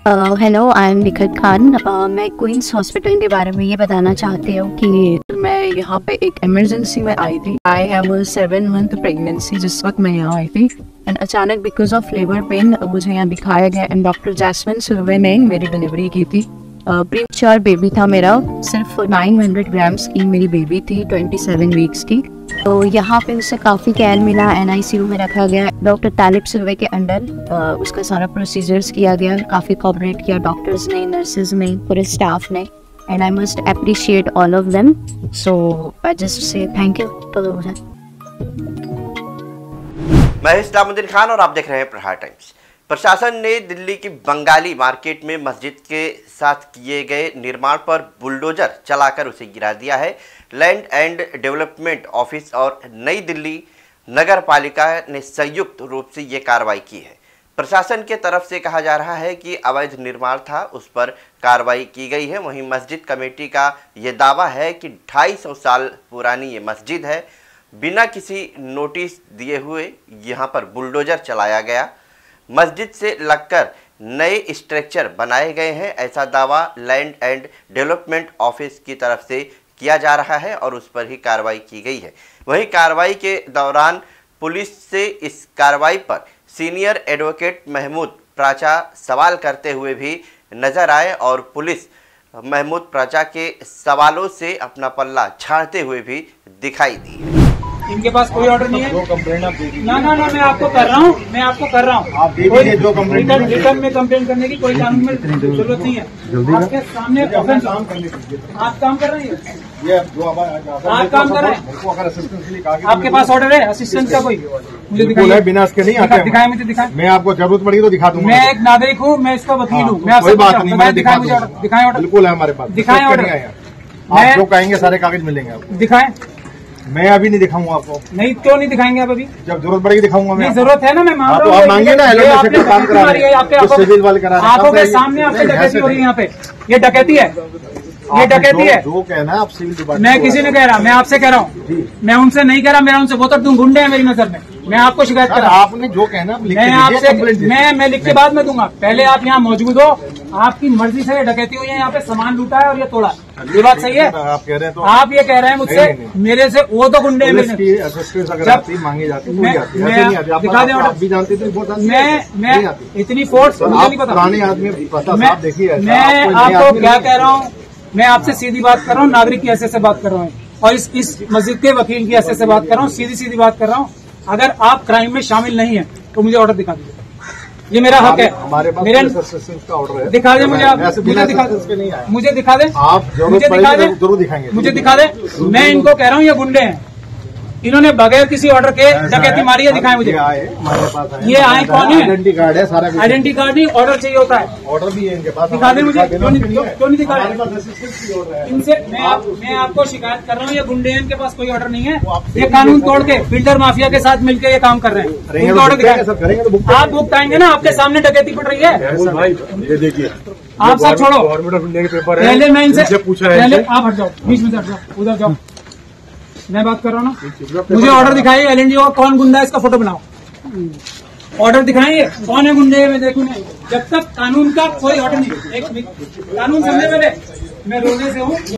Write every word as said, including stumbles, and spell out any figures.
Hello, I am Nikhat Khan. uh, मैं Queens hospital के बारे में ये बताना चाहती हूँ कि मैं यहाँ पे एक इमरजेंसी में आई थी। I have seven month pregnancy जिस वक्त मैं यहाँ आई थी एंड अचानक बिकॉज ऑफ लेबर पेन मुझे यहाँ दिखाया गया एंड डॉक्टर जैस्मिन सिल्वे ने मेरी डिलीवरी की थी। प्रीमैच्योर बेबी था मेरा, सिर्फ नाइन हंड्रेड ग्राम्स की मेरी बेबी थी, ट्वेंटी सेवन वीक्स की। तो यहाँ पे उससे काफ़ी केयर मिला, एन आई सी यू में रखा गया। डॉक्टर तालिब सिल्वे के अंडर उसका सारा प्रोसीजर्स किया गया, काफ़ी कोऑपरेट किया डॉक्टर्स ने, नर्सेज ने, पूरे स्टाफ ने, and I must appreciate all of them. So I just say thank you to them. मैं इस्लामुद्दीन खान और आप देख रहे हैं प्रहार टाइम्स। प्रशासन ने दिल्ली की बंगाली मार्केट में मस्जिद के साथ किए गए निर्माण पर बुलडोजर चलाकर उसे गिरा दिया है। लैंड एंड डेवलपमेंट ऑफिस और नई दिल्ली नगर पालिका ने संयुक्त रूप से ये कार्रवाई की है। प्रशासन के तरफ से कहा जा रहा है कि अवैध निर्माण था, उस पर कार्रवाई की गई है। वहीं मस्जिद कमेटी का ये दावा है कि ढाई सौ साल पुरानी ये मस्जिद है, बिना किसी नोटिस दिए हुए यहाँ पर बुलडोजर चलाया गया। मस्जिद से लगकर नए स्ट्रक्चर बनाए गए हैं, ऐसा दावा लैंड एंड डेवलपमेंट ऑफिस की तरफ से किया जा रहा है और उस पर ही कार्रवाई की गई है। वहीं कार्रवाई के दौरान पुलिस से इस कार्रवाई पर सीनियर एडवोकेट महमूद प्राचा सवाल करते हुए भी नजर आए और पुलिस महमूद प्राचा के सवालों से अपना पल्ला झाड़ते हुए भी दिखाई दी है। इनके पास कोई ऑर्डर नहीं है। जो कंप्लेंट आप दे दीजिए। ना ना ना मैं आपको कर रहा हूँ, मैं आपको कर रहा हूँ। आप दे दीजिए जो कंप्लेंट। रिटर्न रिटर्न में कंप्लेन करने की कोई कानून में जरूरत नहीं है। आपके सामने ऑफेंस काम करने दीजिए। आप काम कर रहे हैं, ये जो आप काम कर रहे हैं। अगर असिस्टेंस के लिए कहा गया, आपके पास ऑर्डर है असिस्टेंट का? कोई मुझे दिखाइए। बिना इसके नहीं आते। दिखाए मुझे, दिखाए। मैं आपको जरूरत पड़ी तो दिखा दूंगा। मैं एक नागरिक हूँ, मैं इसका वकील हूँ। मैं कोई बात नहीं, मैं दिखा मुझे दिखाए ऑर्डर। बिल्कुल है हमारे पास। दिखाए ऑर्डर। आप जो कहेंगे सारे कागज मिलेंगे आपको। दिखाए। मैं अभी नहीं दिखाऊंगा आपको। नहीं, क्यों नहीं दिखाएंगे आप? अभी जब जरूरत पड़ेगी दिखाऊंगा मैं। जरूरत है ना, मैं मांग रहा हूँ। आप मांगिए ना, आपके काम करा रहे हैं, आंखों के सामने आपसे डकैती हो रही है। यहाँ पे ये डकैती है, ये डकैती है। जो कहना है आप सिविल डिपार्टमेंट। मैं किसी ने कह रहा, मैं आपसे कह रहा हूँ, मैं उनसे नहीं कह रहा। मेरा उनसे वो तो गुंडे हैं मेरी नजर में। मैं आपको शिकायत कर रहा हूँ। आपने जो कहना मैं आपसे मैं मैं लिख के बाद में दूंगा। पहले आप यहाँ मौजूद हो, आपकी मर्जी से ये डकैती हुई है, यहाँ पे सामान लूटा है और ये तोड़ा है। ये बात सही है? आप कह रहे हैं तो आप ये कह रहे हैं मुझसे, मेरे से वो तो गुंडे हैं मेरे। जब मांगी जाती है दिखा दें ऑर्डर। भी जानते थे। मैं मैं इतनी फोर्स मुझे नहीं पता। पुराने आदमी देखिए, मैं आपको क्या कह रहा हूँ, मैं आपसे सीधी बात कर रहा हूँ, नागरिक की हैसियत से बात कर रहा हूँ और इस इस मस्जिद के वकील की हैसियत से बात कर रहा हूँ। सीधी सीधी बात कर रहा हूँ। अगर आप क्राइम में शामिल नहीं है तो मुझे ऑर्डर दिखा दीजिए, ये मेरा हक है। हमारे पास मेरे का ऑर्डर है। दिखा दें मुझे, आप मुझे दिखा दें, मुझे दिखा दें, आप मुझे दिखा दें, जरूर दिखाएंगे। मुझे दिखा दें। मैं इनको कह रहा हूँ ये गुंडे हैं, इन्होंने बगैर किसी ऑर्डर के डकैती मारी है। दिखाएं मुझे। ये आए कौन है? आइडेंटिटी कार्ड है, सारा आइडेंटिटी कार्ड नहीं, ऑर्डर चाहिए होता है। ऑर्डर भी है इनके पास। दिखा दें मुझे। क्यों नहीं क्यों नहीं दिखा रहे? इनसे मैं आप, मैं आपको शिकायत कर रहा हूँ, ये गुंडे हैं, इनके पास कोई ऑर्डर नहीं है। ये कानून तोड़ के बिल्डर माफिया के साथ मिलकर ये काम कर रहे हैं। ऑर्डर दिखाएंगे, आप बुक आएंगे ना, आपके सामने डकैती पड़ रही है। ये देखिए, आप सब छोड़ो, गवर्नमेंट ऑफ इंडिया के पेपर है। पहले मैं इनसे पूछा है, पहले आप हट जाओ, बीच में से हट जाओ, उधर जाओ। मैं बात कर रहा हूँ ना, मुझे ऑर्डर दिखाइए। एल एन डी का कौन गुंडा है, इसका फोटो बनाओ। ऑर्डर दिखाइए, कौन है गुंडे? मैं देखूँ नहीं, जब तक कानून का कोई ऑर्डर नहीं। एक कानून समझे, मैंने मैं रोने से हूँ।